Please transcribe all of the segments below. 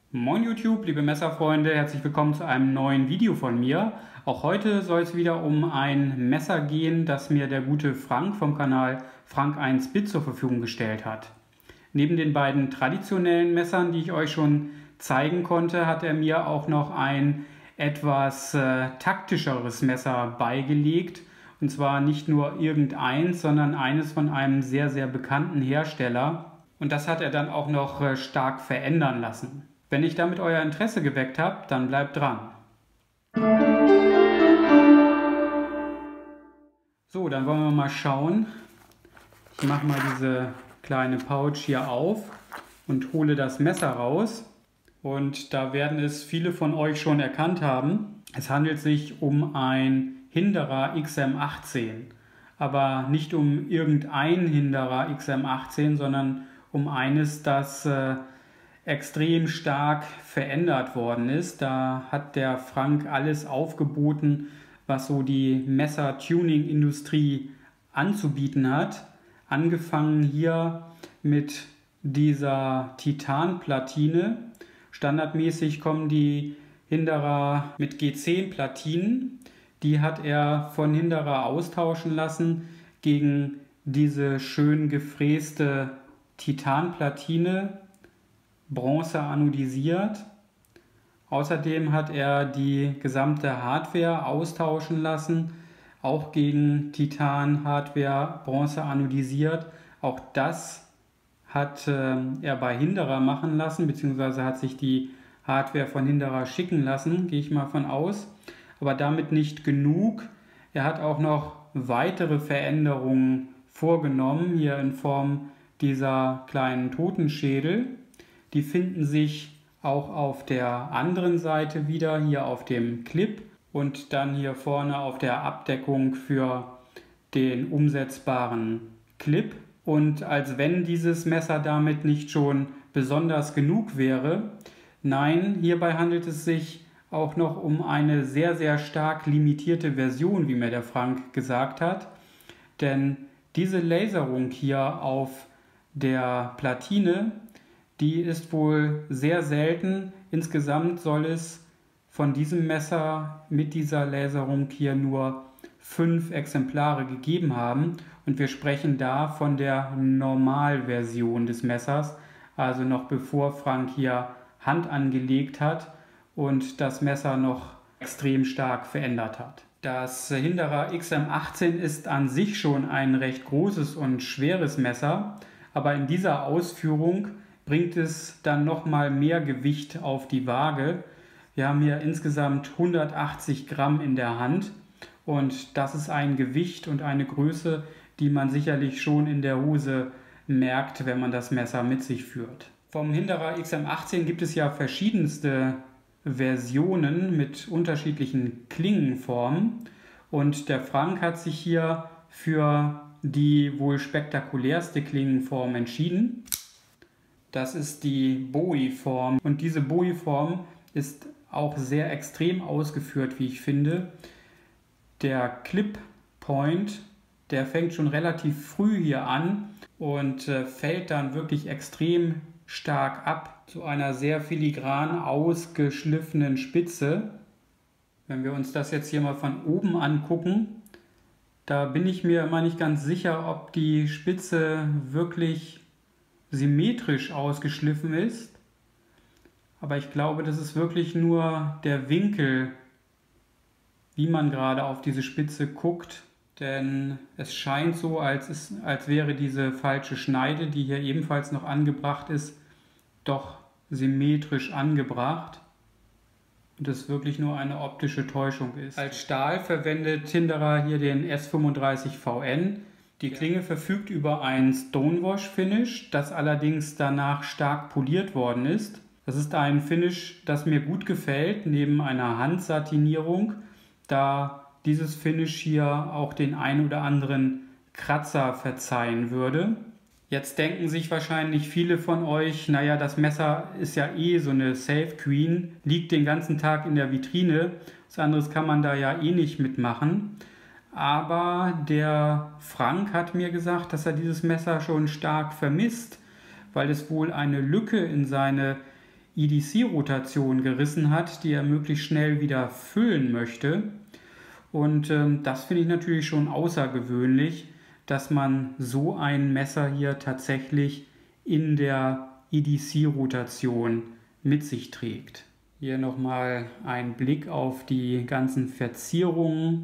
Moin YouTube, liebe Messerfreunde, herzlich willkommen zu einem neuen Video von mir. Auch heute soll es wieder um ein Messer gehen, das mir der gute Frank vom Kanal Frank1Bit zur Verfügung gestellt hat. Neben den beiden traditionellen Messern, die ich euch schon zeigen konnte, hat er mir auch noch ein etwas taktischeres Messer beigelegt. Und zwar nicht nur irgendeins, sondern eines von einem sehr, sehr bekannten Hersteller. Und das hat er dann auch noch stark verändern lassen. Wenn ich damit euer Interesse geweckt habe, dann bleibt dran. So, dann wollen wir mal schauen. Ich mache mal diese kleine Pouch hier auf und hole das Messer raus. Und da werden es viele von euch schon erkannt haben. Es handelt sich um ein Hinderer XM18. Aber nicht um irgendein Hinderer XM18, sondern um eines, das extrem stark verändert worden ist. Da hat der Frank alles aufgeboten, was so die Messer-Tuning-Industrie anzubieten hat. Angefangen hier mit dieser Titanplatine. Standardmäßig kommen die Hinderer mit G10-Platinen. Die hat er von Hinderer austauschen lassen gegen diese schön gefräste Titanplatine, Bronze anodisiert. Außerdem hat er die gesamte Hardware austauschen lassen, auch gegen Titan-Hardware, Bronze anodisiert. Auch das hat er bei Hinderer machen lassen, beziehungsweise hat sich die Hardware von Hinderer schicken lassen, gehe ich mal von aus. Aber damit nicht genug. Er hat auch noch weitere Veränderungen vorgenommen, hier in Form dieser kleinen Totenschädel. Die finden sich auch auf der anderen Seite wieder, hier auf dem Clip und dann hier vorne auf der Abdeckung für den umsetzbaren Clip. Und als wenn dieses Messer damit nicht schon besonders genug wäre, nein, hierbei handelt es sich auch noch um eine sehr, sehr stark limitierte Version, wie mir der Frank gesagt hat. Denn diese Laserung hier auf der Platine, die ist wohl sehr selten. Insgesamt soll es von diesem Messer mit dieser Laserung hier nur 5 Exemplare gegeben haben. Und wir sprechen da von der Normalversion des Messers, also noch bevor Frank hier Hand angelegt hat und das Messer noch extrem stark verändert hat. Das Hinderer XM18 ist an sich schon ein recht großes und schweres Messer, aber in dieser Ausführung bringt es dann nochmal mehr Gewicht auf die Waage. Wir haben hier insgesamt 180 Gramm in der Hand und das ist ein Gewicht und eine Größe, die man sicherlich schon in der Hose merkt, wenn man das Messer mit sich führt. Vom Hinderer XM18 gibt es ja verschiedenste Versionen mit unterschiedlichen Klingenformen und der Frank hat sich hier für die wohl spektakulärste Klingenform entschieden. Das ist die Bowie-Form und diese Bowie-Form ist auch sehr extrem ausgeführt, wie ich finde. Der Clip-Point, der fängt schon relativ früh hier an und fällt dann wirklich extrem stark ab zu einer sehr filigran ausgeschliffenen Spitze. Wenn wir uns das jetzt hier mal von oben angucken, da bin ich mir immer nicht ganz sicher, ob die Spitze wirklich symmetrisch ausgeschliffen ist. Aber ich glaube, das ist wirklich nur der Winkel, wie man gerade auf diese Spitze guckt. Denn es scheint so, als wäre diese falsche Schneide, die hier ebenfalls noch angebracht ist, doch symmetrisch angebracht. Und es wirklich nur eine optische Täuschung ist. Als Stahl verwendet Hinderer hier den S35VN. Die Klinge verfügt über ein Stonewash-Finish, das allerdings danach stark poliert worden ist. Das ist ein Finish, das mir gut gefällt, neben einer Handsatinierung, da dieses Finish hier auch den ein oder anderen Kratzer verzeihen würde. Jetzt denken sich wahrscheinlich viele von euch, naja, das Messer ist ja eh so eine Safe Queen, liegt den ganzen Tag in der Vitrine, was anderes kann man da ja eh nicht mitmachen. Aber der Frank hat mir gesagt, dass er dieses Messer schon stark vermisst, weil es wohl eine Lücke in seine EDC-Rotation gerissen hat, die er möglichst schnell wieder füllen möchte. Und das finde ich natürlich schon außergewöhnlich, dass man so ein Messer hier tatsächlich in der EDC-Rotation mit sich trägt. Hier nochmal ein Blick auf die ganzen Verzierungen,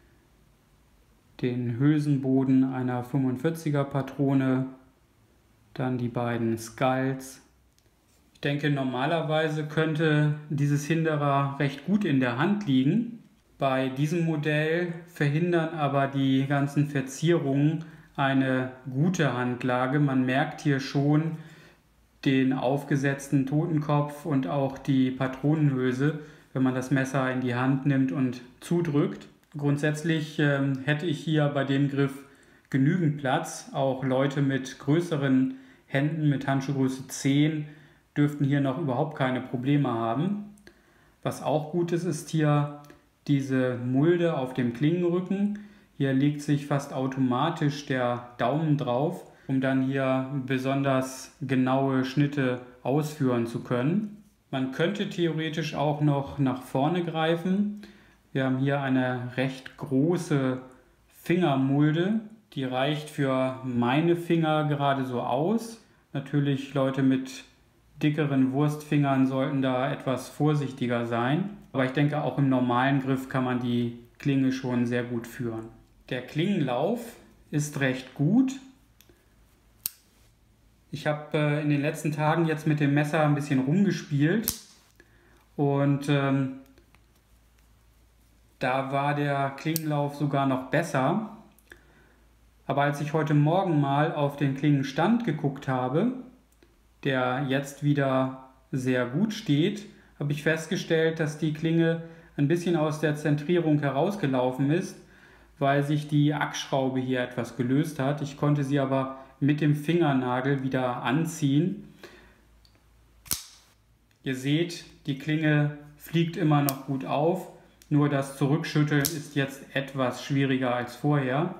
den Hülsenboden einer 45er Patrone, dann die beiden Skulls. Ich denke, normalerweise könnte dieses Hinderer recht gut in der Hand liegen. Bei diesem Modell verhindern aber die ganzen Verzierungen eine gute Handlage. Man merkt hier schon den aufgesetzten Totenkopf und auch die Patronenhülse, wenn man das Messer in die Hand nimmt und zudrückt. Grundsätzlich hätte ich hier bei dem Griff genügend Platz. Auch Leute mit größeren Händen, mit Handschuhgröße 10, dürften hier noch überhaupt keine Probleme haben. Was auch gut ist, ist hier diese Mulde auf dem Klingenrücken. Hier legt sich fast automatisch der Daumen drauf, um dann hier besonders genaue Schnitte ausführen zu können. Man könnte theoretisch auch noch nach vorne greifen. Wir haben hier eine recht große Fingermulde, die reicht für meine Finger gerade so aus. Natürlich Leute mit dickeren Wurstfingern sollten da etwas vorsichtiger sein. Aber ich denke, auch im normalen Griff kann man die Klinge schon sehr gut führen. Der Klingenlauf ist recht gut. Ich habe in den letzten Tagen jetzt mit dem Messer ein bisschen rumgespielt und da war der Klingenlauf sogar noch besser. Aber als ich heute Morgen mal auf den Klingenstand geguckt habe, der jetzt wieder sehr gut steht, habe ich festgestellt, dass die Klinge ein bisschen aus der Zentrierung herausgelaufen ist, weil sich die Achsschraube hier etwas gelöst hat. Ich konnte sie aber mit dem Fingernagel wieder anziehen. Ihr seht, die Klinge fliegt immer noch gut auf, nur das Zurückschütteln ist jetzt etwas schwieriger als vorher,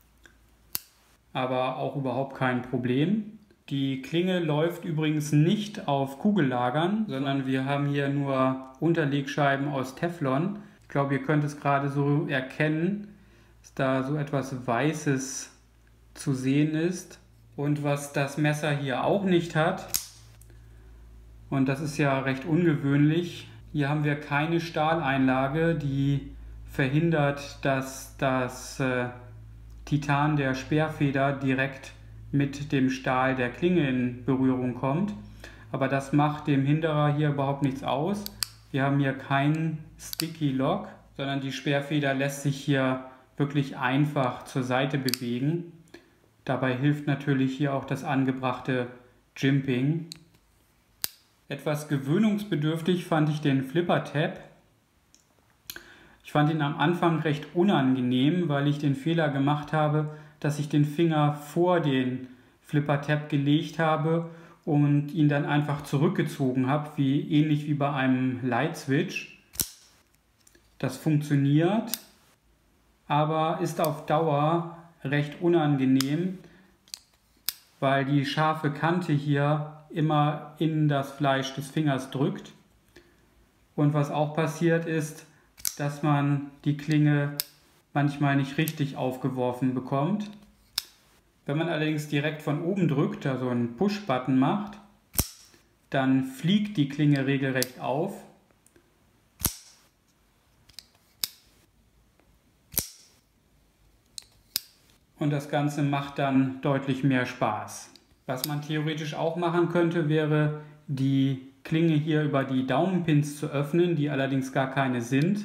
aber auch überhaupt kein Problem. Die Klinge läuft übrigens nicht auf Kugellagern, sondern wir haben hier nur Unterlegscheiben aus Teflon. Ich glaube, ihr könnt es gerade so erkennen, dass da so etwas Weißes zu sehen ist. Und was das Messer hier auch nicht hat, und das ist ja recht ungewöhnlich, hier haben wir keine Stahleinlage, die verhindert, dass das Titan der Sperrfeder direkt mit dem Stahl der Klinge in Berührung kommt. Aber das macht dem Hinderer hier überhaupt nichts aus. Wir haben hier keinen Sticky Lock, sondern die Sperrfeder lässt sich hier wirklich einfach zur Seite bewegen. Dabei hilft natürlich hier auch das angebrachte Jimping. Etwas gewöhnungsbedürftig fand ich den Flipper Tab. Ich fand ihn am Anfang recht unangenehm, weil ich den Fehler gemacht habe, dass ich den Finger vor den Flipper Tab gelegt habe und ihn dann einfach zurückgezogen habe, ähnlich wie bei einem Light Switch. Das funktioniert, aber ist auf Dauer recht unangenehm, weil die scharfe Kante hier immer in das Fleisch des Fingers drückt. Und was auch passiert ist, dass man die Klinge manchmal nicht richtig aufgeworfen bekommt. Wenn man allerdings direkt von oben drückt, also einen Push-Button macht, dann fliegt die Klinge regelrecht auf. Und das Ganze macht dann deutlich mehr Spaß. Was man theoretisch auch machen könnte, wäre die Klinge hier über die Daumenpins zu öffnen, die allerdings gar keine sind.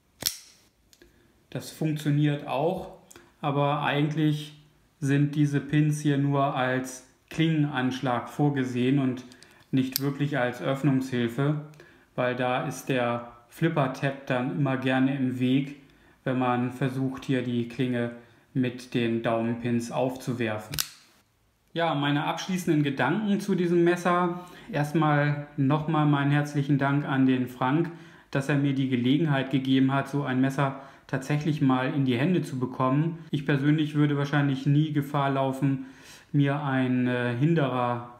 Das funktioniert auch, aber eigentlich sind diese Pins hier nur als Klingenanschlag vorgesehen und nicht wirklich als Öffnungshilfe, weil da ist der Flipper Tab dann immer gerne im Weg, wenn man versucht, hier die Klinge mit den Daumenpins aufzuwerfen. Ja, meine abschließenden Gedanken zu diesem Messer. Erstmal nochmal meinen herzlichen Dank an den Frank, dass er mir die Gelegenheit gegeben hat, so ein Messer tatsächlich mal in die Hände zu bekommen. Ich persönlich würde wahrscheinlich nie Gefahr laufen, mir einen Hinderer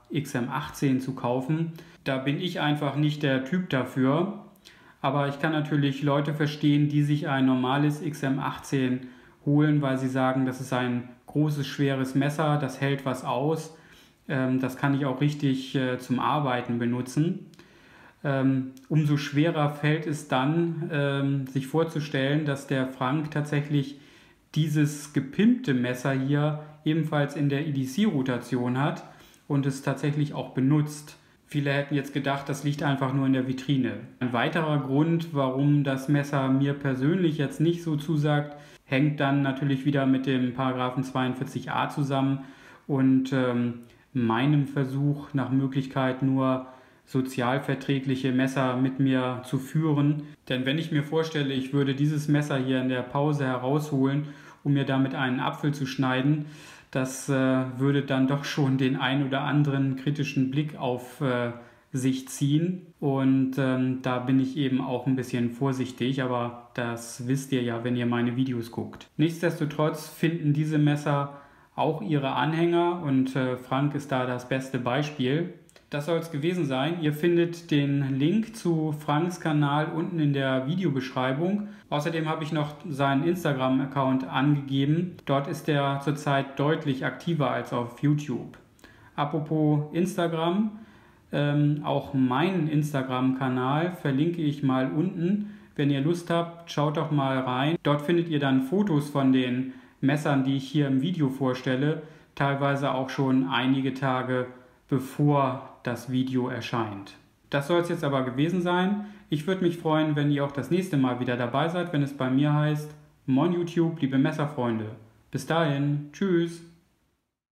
XM18 zu kaufen. Da bin ich einfach nicht der Typ dafür. Aber ich kann natürlich Leute verstehen, die sich ein normales XM18 holen, weil sie sagen, das ist ein großes, schweres Messer, das hält was aus. Das kann ich auch richtig zum Arbeiten benutzen. Umso schwerer fällt es dann, sich vorzustellen, dass der Frank tatsächlich dieses gepimpte Messer hier ebenfalls in der EDC-Rotation hat und es tatsächlich auch benutzt. Viele hätten jetzt gedacht, das liegt einfach nur in der Vitrine. Ein weiterer Grund, warum das Messer mir persönlich jetzt nicht so zusagt, hängt dann natürlich wieder mit dem Paragraphen 42a zusammen und meinem Versuch nach Möglichkeit nur sozialverträgliche Messer mit mir zu führen. Denn wenn ich mir vorstelle, ich würde dieses Messer hier in der Pause herausholen, um mir damit einen Apfel zu schneiden, das würde dann doch schon den ein oder anderen kritischen Blick auf sich ziehen. Und da bin ich eben auch ein bisschen vorsichtig, aber das wisst ihr ja, wenn ihr meine Videos guckt. Nichtsdestotrotz finden diese Messer auch ihre Anhänger und Frank ist da das beste Beispiel. Das soll es gewesen sein. Ihr findet den Link zu Franks Kanal unten in der Videobeschreibung. Außerdem habe ich noch seinen Instagram-Account angegeben. Dort ist er zurzeit deutlich aktiver als auf YouTube. Apropos Instagram, auch meinen Instagram-Kanal verlinke ich mal unten. Wenn ihr Lust habt, schaut doch mal rein. Dort findet ihr dann Fotos von den Messern, die ich hier im Video vorstelle. Teilweise auch schon einige Tage bevor das Video erscheint. Das soll es jetzt aber gewesen sein. Ich würde mich freuen, wenn ihr auch das nächste Mal wieder dabei seid, wenn es bei mir heißt, Moin YouTube, liebe Messerfreunde. Bis dahin, tschüss.